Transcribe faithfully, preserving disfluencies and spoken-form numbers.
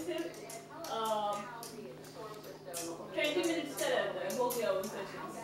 positive um, sentiment instead of the emotional sessions.